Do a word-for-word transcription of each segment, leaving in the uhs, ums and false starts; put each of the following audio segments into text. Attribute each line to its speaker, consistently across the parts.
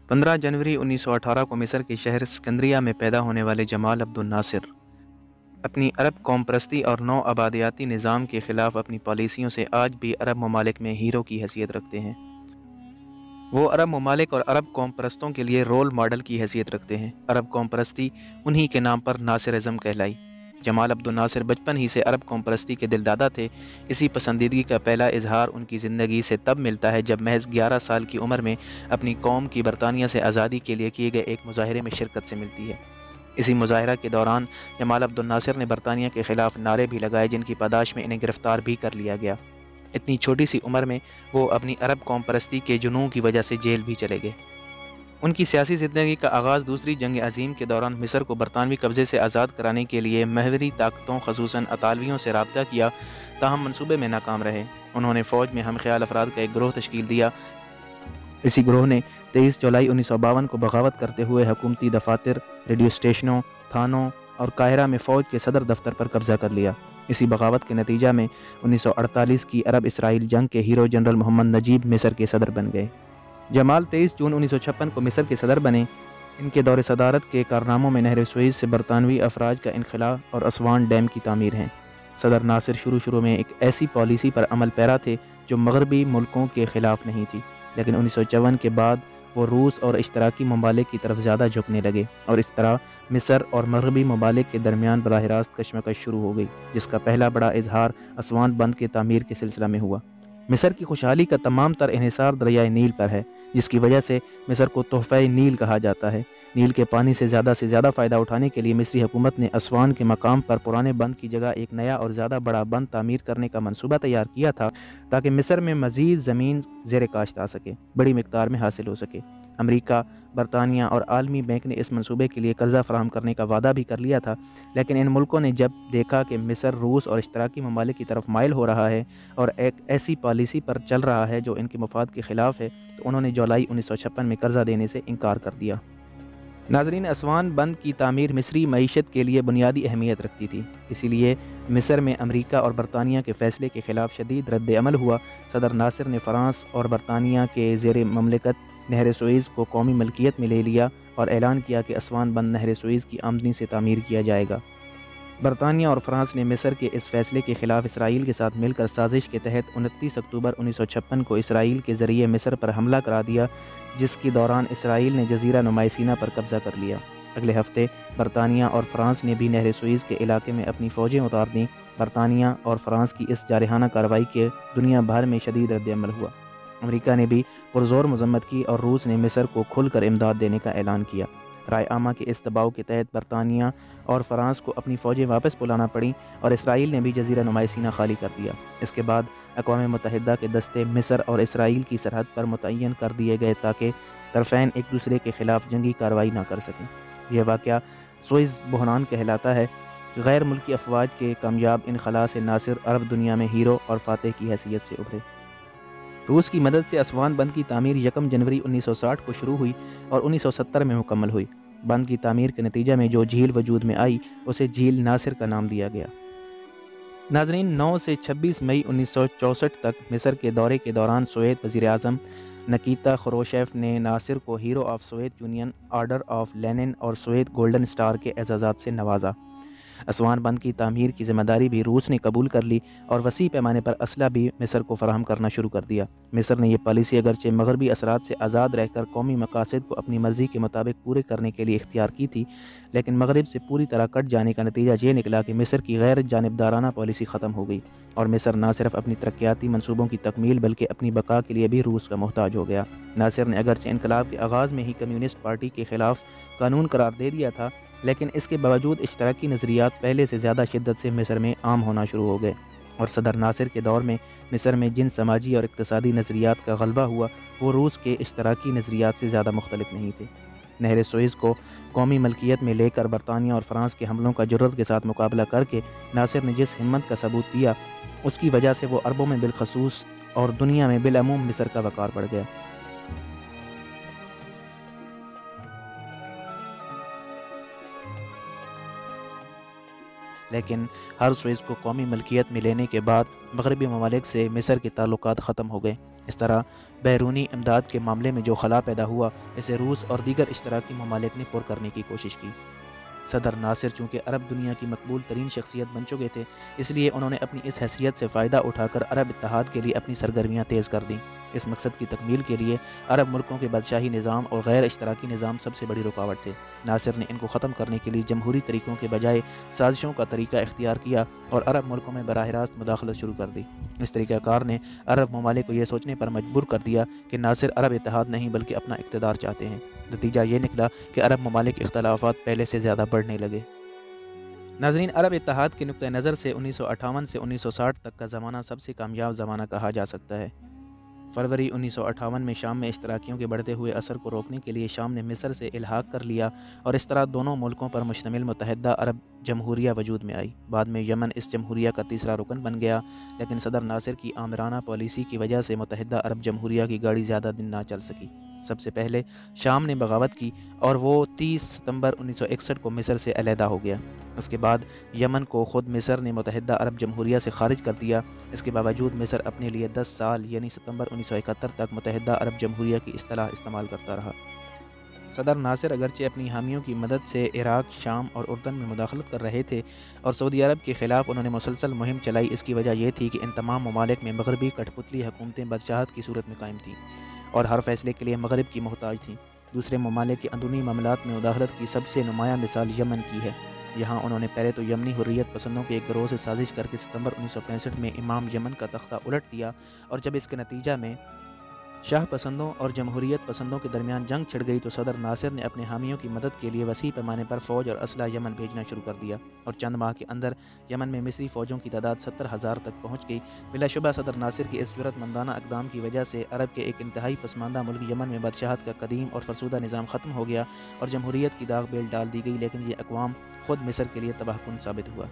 Speaker 1: پندرہ جنوری انیس سو اٹھارہ کو مصر کے شہر اسکندریہ میں پیدا ہونے والے جمال عبد الناصر اپنی عرب قوم پرستی اور نو آبادیاتی نظام کے خلاف اپنی پالیسیوں سے آج بھی عرب ممالک میں ہیرو کی حیثیت رکھتے ہیں۔ وہ عرب ممالک اور عرب قوم پرستوں کے لیے رول ماڈل کی حیثیت رکھتے ہیں۔ عرب قوم پرستی انہی کے نام پر ناصر ازم کہلائی۔ جمال عبد الناصر بچپن ہی سے عرب قوم پرستی کے دلدادہ تھے۔ اسی پسندیدگی کا پہلا اظہار ان کی زندگی سے تب ملتا ہے جب محض گیارہ سال کی عمر میں اپنی قوم کی برطانیہ سے آزادی کے لیے کیے گئے ایک مظاہرے میں شرکت سے ملتی ہے۔ اسی مظاہرہ کے دوران جمال عبد الناصر نے برطانیہ کے خلاف نعرے بھی لگائے جن کی پاداش میں انہیں گرفتار بھی کر لیا گیا۔ اتنی چھوٹی سی عمر میں وہ اپنی عرب قوم پرستی کے جنون کی وجہ سے جیل بھی چلے گئے۔ ان کی سیاسی زندگی کا آغاز دوسری جنگ عظیم کے دوران مصر کو برطانوی قبضے سے آزاد کرانے کے لیے محوری طاقتوں خصوصاً اطالویوں سے رابطہ کیا، تاہم منصوبے میں ناکام رہے۔ انہوں نے فوج میں ہم خیال افراد کا ایک گروہ تشکیل دیا۔ اسی گروہ نے تیئیس جولائی انیس سو باون کو بغاوت کرتے ہوئے حکومتی دفاتر، ریڈیو اسٹیشنوں، تھانوں اور قاہرہ میں فوج کے صدر دفتر پر قبضہ کر لیا۔ اسی بغاوت کے نتیجہ میں انیس سو اڑتالیس کی عرب اسرائیل جنگ کے ہیرو جنرل محمد نجیب مصر کے صدر بن گئے۔ جمال تیئیس جون انیس سو چھپن کو مصر کے صدر بنے۔ ان کے دور صدارت کے کارناموں میں نہر سوئز سے برطانوی افواج کا انخلاء اور اسوان ڈیم کی تعمیر ہیں۔ صدر ناصر شروع شروع میں ایک ایسی پالیسی پر عمل پیرا تھے جو مغربی ملکوں کے خلاف نہیں تھی، لیکن انیس سو چون کے بعد وہ روس اور اشتراکی ممالک کی طرف زیادہ جھکنے لگے اور اس طرح مصر اور مغربی ممالک کے درمیان براہ راست کشمکش شروع ہو گئی، جس کا پہلا بڑا اظہار اسوان بند کے تعمیر کے سلسلہ میں ہوا۔ مصر کی خوشحالی کا تمام تر انحصار دریائے نیل پر ہے، جس کی وجہ سے مصر کو تحفہ نیل کہا جاتا ہے۔ نیل کے پانی سے زیادہ سے زیادہ فائدہ اٹھانے کے لیے مصری حکومت نے اسوان کے مقام پر پرانے بند کی جگہ ایک نیا اور زیادہ بڑا بند تعمیر کرنے کا منصوبہ تیار کیا تھا تاکہ مصر میں مزید زمین زیر کاشت آ سکے، بڑی مقدار میں حاصل ہو سکے۔ امریکہ، برطانیہ اور عالمی بینک نے اس منصوبے کے لیے قرضہ فراہم کرنے کا وعدہ بھی کر لیا تھا، لیکن ان ملکوں نے جب دیکھا کہ مصر روس اور اشتراکی ممالک کی طرف مائل ہو رہا ہے اور ایک ایسی پالیسی پر چل رہا ہے جو ان کے مفاد کے خلاف ہے، تو انہوں نے جولائی انیس سو چھپن میں قرضہ دینے سے انکار کر دیا۔ ناظرین، اسوان بند کی تعمیر مصری معیشت کے لیے بنیادی اہمیت رکھتی تھی، اسی لیے مصر میں امریکہ اور برطانیہ کے فیصلے کے خلاف شدید رد عمل ہوا۔ صدر ناصر نے فرانس اور برطانیہ کے زیر مملکت نہر سوئز کو قومی ملکیت میں لے لیا اور اعلان کیا کہ اسوان بند نہر سوئز کی آمدنی سے تعمیر کیا جائے گا۔ برطانیہ اور فرانس نے مصر کے اس فیصلے کے خلاف اسرائیل کے ساتھ مل کر سازش کے تحت انتیس اکتوبر انیس سو چھپن کو اسرائیل کے ذریعے مصر پر حملہ کرا دیا، جس کے دوران اسرائیل نے جزیرہ نمائے سینا پر قبضہ کر لیا۔ اگلے ہفتے برطانیہ اور فرانس نے بھی نہر سوئز کے علاقے میں اپنی فوجیں اتار دیں۔ برطانیہ اور فرانس کی اس جارحانہ کارروائی کے دنیا بھر میں شدید رد عمل ہوا۔ امریکہ نے بھی پرزور مذمت کی اور روس نے مصر کو کھل کر امداد دینے کا اعلان کیا۔ رائے عامہ کے اس دباؤ کے تحت برطانیہ اور فرانس کو اپنی فوجیں واپس بلانا پڑیں اور اسرائیل نے بھی جزیرہ نمائے سینا خالی کر دیا۔ اس کے بعد اقوام متحدہ کے دستے مصر اور اسرائیل کی سرحد پر متعین کر دیے گئے تاکہ طرفین ایک دوسرے کے خلاف جنگی کارروائی نہ کر سکیں۔ یہ واقعہ سوئز بحران کہلاتا ہے۔ غیر ملکی افواج کے کامیاب انخلاء سے ناصر عرب دنیا میں ہیرو اور فاتح کی حیثیت سے ابھرے۔ روس کی مدد سے اسوان بند کی تعمیر یکم جنوری انیس سو ساٹھ کو شروع ہوئی اور انیس سو ستر میں مکمل ہوئی۔ بند کی تعمیر کے نتیجہ میں جو جھیل وجود میں آئی اسے جھیل ناصر کا نام دیا گیا۔ ناظرین، نو سے چھبیس مئی انیس سو چونسٹھ تک مصر کے دورے کے دوران سوویت وزیر اعظم نکیتا خروشیف نے ناصر کو hero of Soviet Union, order of Lenin اور سوویت گولڈن اسٹار کے اعزازات سے نوازا۔ اسوان بند کی تعمیر کی ذمہ داری بھی روس نے قبول کر لی اور وسیع پیمانے پر اسلحہ بھی مصر کو فراہم کرنا شروع کر دیا۔ مصر نے یہ پالیسی اگرچہ مغربی اثرات سے آزاد رہ کر قومی مقاصد کو اپنی مرضی کے مطابق پورے کرنے کے لیے اختیار کی تھی، لیکن مغرب سے پوری طرح کٹ جانے کا نتیجہ یہ نکلا کہ مصر کی غیر جانبدارانہ پالیسی ختم ہو گئی اور مصر نہ صرف اپنی ترقیاتی منصوبوں کی تکمیل بلکہ اپنی بقا کے لیے بھی روس کا محتاج ہو گیا۔ ناصر نے اگرچہ انقلاب کے آغاز میں ہی کمیونسٹ پارٹی کے خلاف قانون قرار دے دیا تھا، لیکن اس کے باوجود اشتراکی نظریات پہلے سے زیادہ شدت سے مصر میں عام ہونا شروع ہو گئے، اور صدر ناصر کے دور میں مصر میں جن سماجی اور اقتصادی نظریات کا غلبہ ہوا وہ روس کے اشتراکی نظریات سے زیادہ مختلف نہیں تھے۔ نہر سوئز کو قومی ملکیت میں لے کر برطانیہ اور فرانس کے حملوں کا جرات کے ساتھ مقابلہ کر کے ناصر نے جس ہمت کا ثبوت دیا، اس کی وجہ سے وہ عربوں میں بالخصوص اور دنیا میں بالعموم مصر کا وقار بڑھ گیا۔ لیکن ہر سوئز کو قومی ملکیت میں لینے کے بعد مغربی ممالک سے مصر کے تعلقات ختم ہو گئے۔ اس طرح بیرونی امداد کے معاملے میں جو خلا پیدا ہوا، اسے روس اور دیگر اشتراکی ممالک نے پر کرنے کی کوشش کی۔ صدر ناصر چونکہ عرب دنیا کی مقبول ترین شخصیت بن چکے تھے، اس لیے انہوں نے اپنی اس حیثیت سے فائدہ اٹھا کر عرب اتحاد کے لیے اپنی سرگرمیاں تیز کر دیں۔ اس مقصد کی تکمیل کے لیے عرب ملکوں کے بادشاہی نظام اور غیر اشتراکی نظام سب سے بڑی رکاوٹ تھے۔ ناصر نے ان کو ختم کرنے کے لیے جمہوری طریقوں کے بجائے سازشوں کا طریقہ اختیار کیا اور عرب ملکوں میں براہ راست مداخلت شروع کر دی۔ اس طریقہ کار نے عرب ممالک کو یہ سوچنے پر مجبور کر دیا کہ ناصر عرب اتحاد نہیں بلکہ اپنا اقتدار چاہتے ہیں۔ نتیجہ یہ نکلا کہ عرب ممالک اختلافات پہلے سے زیادہ بڑھنے لگے۔ ناظرین، عرب اتحاد کے نقطہ نظر سے انیس سو اٹھاون سے انیس سو ساٹھ تک کا زمانہ سب سے کامیاب زمانہ کہا جا سکتا ہے۔ فروری انیس سو اٹھاون میں شام میں اشتراکیوں کے بڑھتے ہوئے اثر کو روکنے کے لیے شام نے مصر سے الحاق کر لیا اور اس طرح دونوں ملکوں پر مشتمل متحدہ عرب جمہوریہ وجود میں آئی۔ بعد میں یمن اس جمہوریہ کا تیسرا رکن بن گیا، لیکن صدر ناصر کی آمرانہ پالیسی کی وجہ سے متحدہ عرب جمہوریہ کی گاڑی زیادہ دن نہ چل سکی۔ سب سے پہلے شام نے بغاوت کی اور وہ تیس ستمبر انیس سو اکسٹھ کو مصر سے علیحدہ ہو گیا۔ اس کے بعد یمن کو خود مصر نے متحدہ عرب جمہوریہ سے خارج کر دیا۔ اس کے باوجود مصر اپنے لیے دس سال یعنی ستمبر انیس سو اکہتر تک متحدہ عرب جمہوریہ کی اصطلاح استعمال کرتا رہا۔ صدر ناصر اگرچہ اپنی حامیوں کی مدد سے عراق، شام اور اردن میں مداخلت کر رہے تھے اور سعودی عرب کے خلاف انہوں نے مسلسل مہم چلائی، اس کی وجہ یہ تھی کہ ان تمام ممالک میں مغربی کٹھ پتلی حکومتیں بادشاہت کی صورت میں قائم تھیں اور ہر فیصلے کے لیے مغرب کی محتاج تھیں۔ دوسرے ممالک کے اندرونی معاملات میں مداخلت کی سب سے نمایاں مثال یمن کی ہے۔ یہاں انہوں نے پہلے تو یمنی حریت پسندوں کے ایک گروہ سے سازش کر کے ستمبر انیس سو پینسٹھ میں امام یمن کا تختہ الٹ دیا، اور جب اس کے نتیجہ میں شاہ پسندوں اور جمہوریت پسندوں کے درمیان جنگ چھڑ گئی تو صدر ناصر نے اپنے حامیوں کی مدد کے لیے وسیع پیمانے پر فوج اور اسلحہ یمن بھیجنا شروع کر دیا، اور چند ماہ کے اندر یمن میں مصری فوجوں کی تعداد ستر ہزار تک پہنچ گئی۔ بلا شبہ صدر ناصر کے اس جرأت مندانہ اقدام کی وجہ سے عرب کے ایک انتہائی پسماندہ ملک یمن میں بادشاہت کا قدیم اور فرسودہ نظام ختم ہو گیا اور جمہوریت کی داغ بیل ڈال دی گئی، لیکن یہ اقوام خود مصر کے لیے تباہ کن ثابت ہوا۔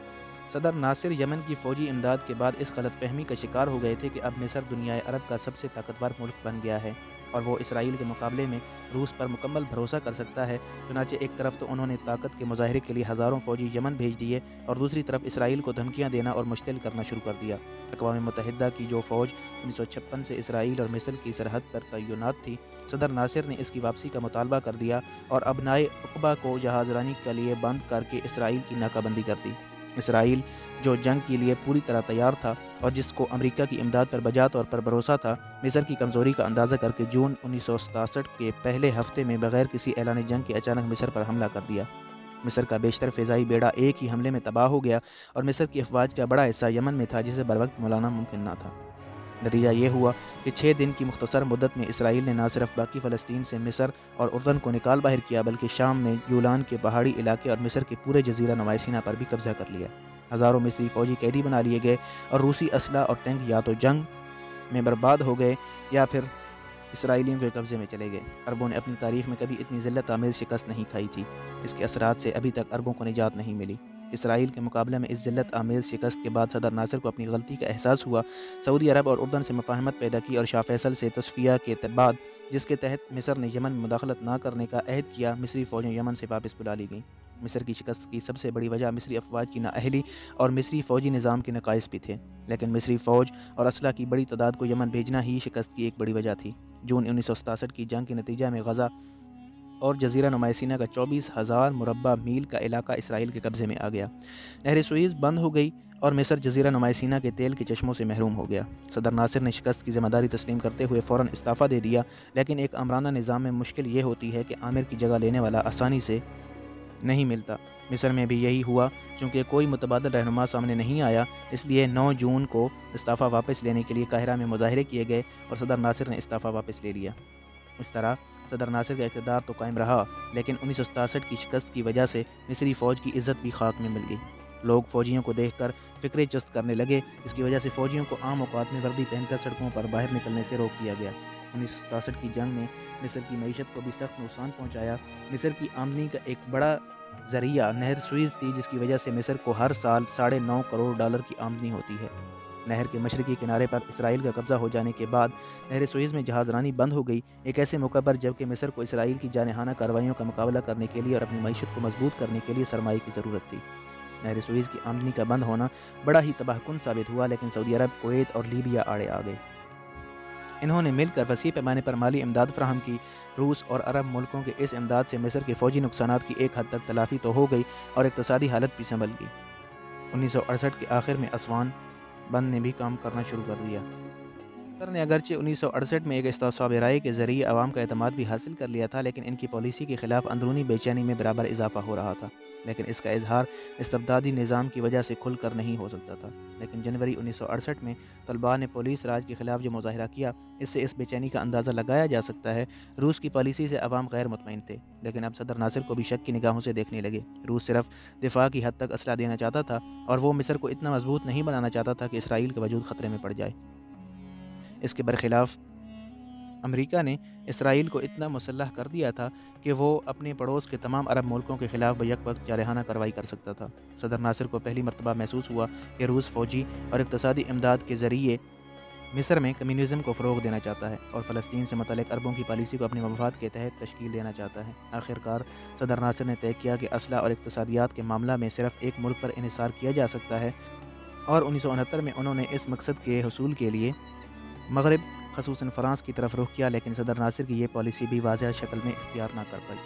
Speaker 1: صدر ناصر یمن کی فوجی امداد کے بعد اس غلط فہمی کا شکار ہو گئے تھے کہ اب مصر دنیا عرب کا سب سے طاقتور ملک بن گیا ہے اور وہ اسرائیل کے مقابلے میں روس پر مکمل بھروسہ کر سکتا ہے۔ چنانچہ ایک طرف تو انہوں نے طاقت کے مظاہرے کے لیے ہزاروں فوجی یمن بھیج دیے اور دوسری طرف اسرائیل کو دھمکیاں دینا اور مشتعل کرنا شروع کر دیا۔ اقوام متحدہ کی جو فوج انیس سو چھپن سے اسرائیل اور مصر کی سرحد پر تعینات تھی، صدر ناصر نے اس کی واپسی کا مطالبہ کر دیا اور ابنائے عقبہ کو جہاز رانی کے لیے بند کر کے اسرائیل کی ناکہ بندی کر دی۔ اسرائیل جو جنگ کے لیے پوری طرح تیار تھا اور جس کو امریکہ کی امداد پر بجا طور پر بھروسہ تھا، مصر کی کمزوری کا اندازہ کر کے جون انیس سو ستاسٹھ کے پہلے ہفتے میں بغیر کسی اعلان جنگ کے اچانک مصر پر حملہ کر دیا۔ مصر کا بیشتر فضائی بیڑا ایک ہی حملے میں تباہ ہو گیا اور مصر کی افواج کا بڑا حصہ یمن میں تھا جسے بروقت ملانا ممکن نہ تھا۔ نتیجہ یہ ہوا کہ چھ دن کی مختصر مدت میں اسرائیل نے نہ صرف باقی فلسطین سے مصر اور اردن کو نکال باہر کیا بلکہ شام میں یولان کے پہاڑی علاقے اور مصر کے پورے جزیرہ نما سینا پر بھی قبضہ کر لیا۔ ہزاروں مصری فوجی قیدی بنا لیے گئے اور روسی اسلحہ اور ٹینک یا تو جنگ میں برباد ہو گئے یا پھر اسرائیلیوں کے قبضے میں چلے گئے۔ عربوں نے اپنی تاریخ میں کبھی اتنی ذلت آمیز شکست نہیں کھائی تھی۔ اس کے اثرات سے ابھی تک عربوں کو نجات نہیں ملی۔ اسرائیل کے مقابلے میں اس ذلت آمیز شکست کے بعد صدر ناصر کو اپنی غلطی کا احساس ہوا۔ سعودی عرب اور اردن سے مفاہمت پیدا کی اور شاہ فیصل سے تصفیہ کے بعد، جس کے تحت مصر نے یمن میں مداخلت نہ کرنے کا عہد کیا، مصری فوجیں یمن سے واپس بلا لی گئیں۔ مصر کی شکست کی سب سے بڑی وجہ مصری افواج کی نااہلی اور مصری فوجی نظام کے نقائص بھی تھے، لیکن مصری فوج اور اسلحہ کی بڑی تعداد کو یمن بھیجنا ہی شکست کی ایک بڑی وجہ تھی۔ جون انیس سو ستاسٹھ کی جنگ کے نتیجہ میں غزہ اور جزیرہ نما سینا کا چوبیس ہزار مربع میل کا علاقہ اسرائیل کے قبضے میں آ گیا۔ نہر سوئز بند ہو گئی اور مصر جزیرہ نما سینا کے تیل کے چشموں سے محروم ہو گیا۔ صدر ناصر نے شکست کی ذمہ داری تسلیم کرتے ہوئے فوراً استعفیٰ دے دیا، لیکن ایک آمرانہ نظام میں مشکل یہ ہوتی ہے کہ آمر کی جگہ لینے والا آسانی سے نہیں ملتا۔ مصر میں بھی یہی ہوا، چونکہ کوئی متبادل رہنما سامنے نہیں آیا، اس لیے نو جون کو استعفیٰ واپس لینے کے لیے قاہرہ میں مظاہرے کیے گئے اور صدر ناصر نے استعفیٰ واپس لے لیا۔ اس طرح صدر ناصر کا اقتدار تو قائم رہا، لیکن انیس سو ستاسٹھ کی شکست کی وجہ سے مصری فوج کی عزت بھی خاک میں مل گئی۔ لوگ فوجیوں کو دیکھ کر فکرے چست کرنے لگے، جس کی وجہ سے فوجیوں کو عام اوقات میں وردی پہن کر سڑکوں پر باہر نکلنے سے روک دیا گیا۔ انیس سو ستاسٹھ کی جنگ نے مصر کی معیشت کو بھی سخت نقصان پہنچایا۔ مصر کی آمدنی کا ایک بڑا ذریعہ نہر سوئز تھی، جس کی وجہ سے مصر کو ہر سال ساڑھے نو کروڑ ڈالر کی آمدنی ہوتی ہے۔ نہر کے مشرقی کنارے پر اسرائیل کا قبضہ ہو جانے کے بعد نہر سوئز میں جہاز رانی بند ہو گئی، ایک ایسے موقع پر جبکہ مصر کو اسرائیل کی جارحانہ کارروائیوں کا مقابلہ کرنے کے لیے اور اپنی معیشت کو مضبوط کرنے کے لیے سرمایہ کی ضرورت تھی۔ نہر سوئز کی آمدنی کا بند ہونا بڑا ہی تباہ کن ثابت ہوا، لیکن سعودی عرب، کویت اور لیبیا آڑے آ گئے۔ انہوں نے مل کر وسیع پیمانے پر مالی امداد فراہم کی۔ روس اور عرب ملکوں کے اس امداد سے مصر کے فوجی نقصانات کی ایک حد تک تلافی تو ہو گئی اور اقتصادی حالت بھی سنبھل گئی۔ انیس سو اڑسٹھ کے آخر میں اسوان بند نے بھی کام کرنا شروع کر دیا۔ مصر نے اگرچہ انیس سو اڑسٹھ میں ایک استصواب رائے کے ذریعے عوام کا اعتماد بھی حاصل کر لیا تھا، لیکن ان کی پالیسی کے خلاف اندرونی بے چینی میں برابر اضافہ ہو رہا تھا، لیکن اس کا اظہار استبدادی نظام کی وجہ سے کھل کر نہیں ہو سکتا تھا۔ لیکن جنوری انیس سو اڑسٹھ میں طلباء نے پولیس راج کے خلاف جو مظاہرہ کیا، اس سے اس بے چینی کا اندازہ لگایا جا سکتا ہے۔ روس کی پالیسی سے عوام غیر مطمئن تھے، لیکن اب صدر ناصر کو بھی شک کی نگاہوں سے دیکھنے لگے۔ روس صرف دفاع کی حد تک اسلحہ دینا چاہتا تھا اور وہ مصر کو اتنا مضبوط نہیں بنانا چاہتا تھا کہ اسرائیل کا وجود خطرے میں پڑ جائے۔ اس کے برخلاف امریکہ نے اسرائیل کو اتنا مسلح کر دیا تھا کہ وہ اپنے پڑوس کے تمام عرب ملکوں کے خلاف بیک وقت جارحانہ کارروائی کر سکتا تھا۔ صدر ناصر کو پہلی مرتبہ محسوس ہوا کہ روس فوجی اور اقتصادی امداد کے ذریعے مصر میں کمیونزم کو فروغ دینا چاہتا ہے اور فلسطین سے متعلق عربوں کی پالیسی کو اپنے مفاد کے تحت تشکیل دینا چاہتا ہے۔ آخر کار صدر ناصر نے طے کیا کہ اسلحہ اور اقتصادیات کے معاملہ میں صرف ایک ملک پر انحصار کیا جا سکتا ہے، اور انیس سو انہتر میں انہوں نے اس مقصد کے حصول کے لیے مغرب خصوصاً فرانس کی طرف رخ کیا، لیکن صدر ناصر کی یہ پالیسی بھی واضح شکل میں اختیار نہ کر پائی۔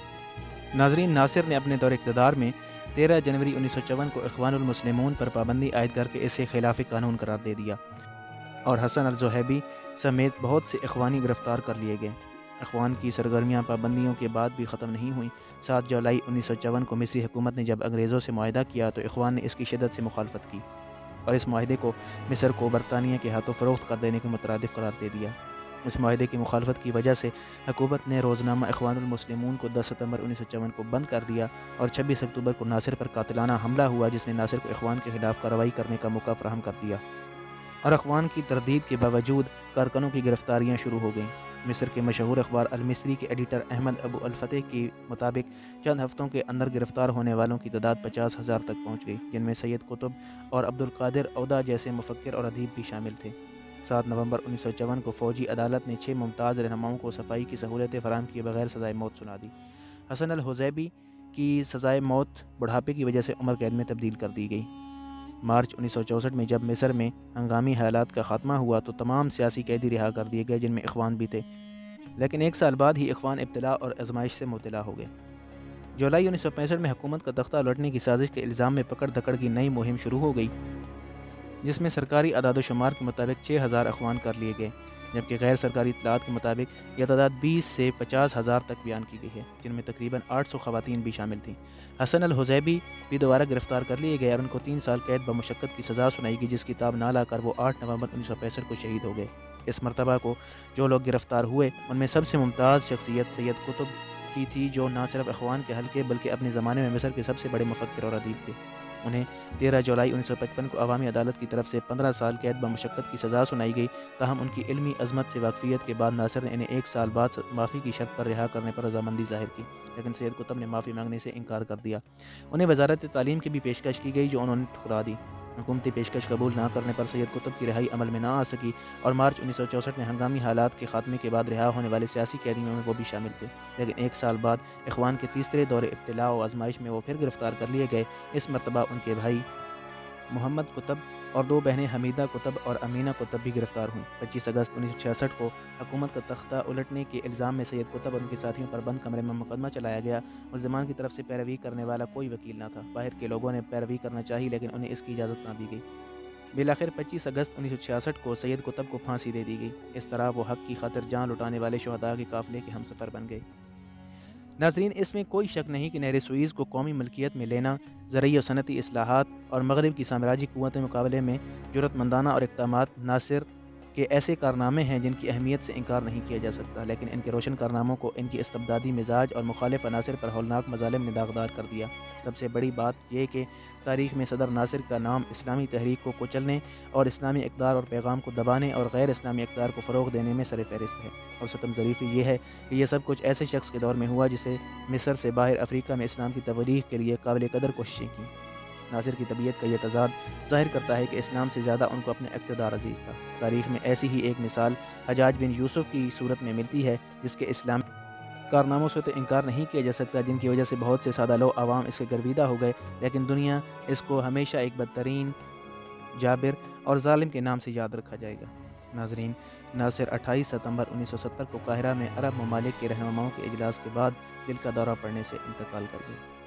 Speaker 1: ناظرین، ناصر نے اپنے دور اقتدار میں تیرہ جنوری انیس سو چون کو اخوان المسلمون پر پابندی عائد کر کے اسے خلاف قانون قرار دے دیا اور حسن الزوہیبی سمیت بہت سے اخوانی گرفتار کر لیے گئے۔ اخوان کی سرگرمیاں پابندیوں کے بعد بھی ختم نہیں ہوئیں۔ سات جولائی انیس سو چون کو مصری حکومت نے جب انگریزوں سے معاہدہ کیا تو اخوان نے اس کی شدت سے مخالفت کی اور اس معاہدے کو مصر کو برطانیہ کے ہاتھوں فروخت کر دینے کے مترادف قرار دے دیا۔ اس معاہدے کی مخالفت کی وجہ سے حکومت نے روزنامہ اخوان المسلمون کو دس ستمبر انیس سو چون کو بند کر دیا اور چھبیس اکتوبر کو ناصر پر قاتلانہ حملہ ہوا، جس نے ناصر کو اخوان کے خلاف کارروائی کرنے کا موقع فراہم کر دیا اور اخوان کی تردید کے باوجود کارکنوں کی گرفتاریاں شروع ہو گئیں۔ مصر کے مشہور اخبار المصری کے ایڈیٹر احمد ابو الفتح کے مطابق چند ہفتوں کے اندر گرفتار ہونے والوں کی تعداد پچاس ہزار تک پہنچ گئی، جن میں سید قطب اور عبد القادر عودہ جیسے مفکر اور ادیب بھی شامل تھے۔ سات نومبر انیس سو چون کو فوجی عدالت نے چھ ممتاز رہنماؤں کو صفائی کی سہولتیں فراہم کیے بغیر سزائے موت سنا دی۔ حسن الحزیبی کی سزائے موت بڑھاپے کی وجہ سے عمر قید میں تبدیل کر دی گئی۔ مارچ انیس سو چونسٹھ میں جب مصر میں ہنگامی حالات کا خاتمہ ہوا تو تمام سیاسی قیدی رہا کر دیے گئے، جن میں اخوان بھی تھے، لیکن ایک سال بعد ہی اخوان ابتلا اور آزمائش سے مبتلا ہو گئے۔ جولائی انیس سو پینسٹھ میں حکومت کا تختہ الٹنے کی سازش کے الزام میں پکڑ دھکڑ کی نئی مہم شروع ہو گئی، جس میں سرکاری اعداد و شمار کے مطابق چھ ہزار اخوان کر لیے گئے، جبکہ غیر سرکاری اطلاعات کے مطابق یہ تعداد بیس سے پچاس ہزار تک بیان کی گئی ہے، جن میں تقریباً آٹھ سو خواتین بھی شامل تھیں۔ حسن الحزیبی بھی دوبارہ گرفتار کر لیے گئے اور ان کو تین سال قید بمشقت کی سزا سنائی گئی، جس کی تاب نہ لا کر وہ آٹھ نومبر انیس سو پینسٹھ کو شہید ہو گئے۔ اس مرتبہ کو جو لوگ گرفتار ہوئے ان میں سب سے ممتاز شخصیت سید قطب کی تھی، جو نہ صرف اخوان کے حلقے بلکہ اپنے زمانے میں مصر کے سب سے بڑے مفکر اور ادیب تھے۔ انہیں تیرہ جولائی انیس سو پچپن کو عوامی عدالت کی طرف سے پندرہ سال قید بمشقت کی سزا سنائی گئی، تاہم ان کی علمی عظمت سے واقفیت کے بعد ناصر نے انہیں ایک سال بعد معافی کی شرط پر رہا کرنے پر رضامندی ظاہر کی، لیکن سید قطب نے معافی مانگنے سے انکار کر دیا۔ انہیں وزارت تعلیم کی بھی پیشکش کی گئی، جو انہوں نے ٹھکرا دی۔ حکومتی پیشکش قبول نہ کرنے پر سید قطب کی رہائی عمل میں نہ آ سکی اور مارچ انیس سو چونسٹھ میں ہنگامی حالات کے خاتمے کے بعد رہا ہونے والے سیاسی قیدیوں میں وہ بھی شامل تھے، لیکن ایک سال بعد اخوان کے تیسرے دور ابتلاء و آزمائش میں وہ پھر گرفتار کر لیے گئے۔ اس مرتبہ ان کے بھائی محمد قطب اور دو بہنیں حمیدہ قطب اور امینہ قطب بھی گرفتار ہوئیں۔ پچیس اگست انیس سو چھیاسٹھ کو حکومت کا تختہ الٹنے کے الزام میں سید قطب اور ان کے ساتھیوں پر بند کمرے میں مقدمہ چلایا گیا۔ ملزمان کی طرف سے پیروی کرنے والا کوئی وکیل نہ تھا، باہر کے لوگوں نے پیروی کرنا چاہی لیکن انہیں اس کی اجازت نہ دی گئی۔ بالآخر پچیس اگست انیس سو چھیاسٹھ کو سید قطب کو پھانسی دے دی گئی۔ اس طرح وہ حق کی خاطر جان لٹانے والے شہداء کے قافلے کے ہمسفر بن گئے۔ ناظرین، اس میں کوئی شک نہیں کہ نہر سوئز کو قومی ملکیت میں لینا زرعی و صنعتی اصلاحات اور مغرب کی سامراجی قوت مقابلے میں جرأت مندانہ اور اقدامات ناصر کے ایسے کارنامے ہیں جن کی اہمیت سے انکار نہیں کیا جا سکتا، لیکن ان کے روشن کارناموں کو ان کی استبدادی مزاج اور مخالف عناصر پر ہولناک مظالم نے داغدار کر دیا۔ سب سے بڑی بات یہ کہ تاریخ میں صدر ناصر کا نام اسلامی تحریک کو کچلنے اور اسلامی اقدار اور پیغام کو دبانے اور غیر اسلامی اقدار کو فروغ دینے میں سر فہرست ہے، اور ستم ظریفی یہ ہے کہ یہ سب کچھ ایسے شخص کے دور میں ہوا جسے مصر سے باہر افریقہ میں اسلام کی تبلیغ کے لیے قابل قدر کوششیں کیں۔ ناصر کی طبیعت کا یہ تضاد ظاہر کرتا ہے کہ اسلام سے زیادہ ان کو اپنے اقتدار عزیز تھا۔ تاریخ میں ایسی ہی ایک مثال حجاج بن یوسف کی صورت میں ملتی ہے، جس کے اسلام کارناموں سے تو انکار نہیں کیا جا سکتا جن کی وجہ سے بہت سے سادہ لو عوام اس کے گرویدہ ہو گئے، لیکن دنیا اس کو ہمیشہ ایک بدترین، جابر اور ظالم کے نام سے یاد رکھا جائے گا۔ ناظرین، ناصر اٹھائیس ستمبر انیس سو ستر کو قاہرہ میں عرب ممالک کے رہنماؤں کے اجلاس کے بعد دل کا دورہ پڑنے سے انتقال کر گئے۔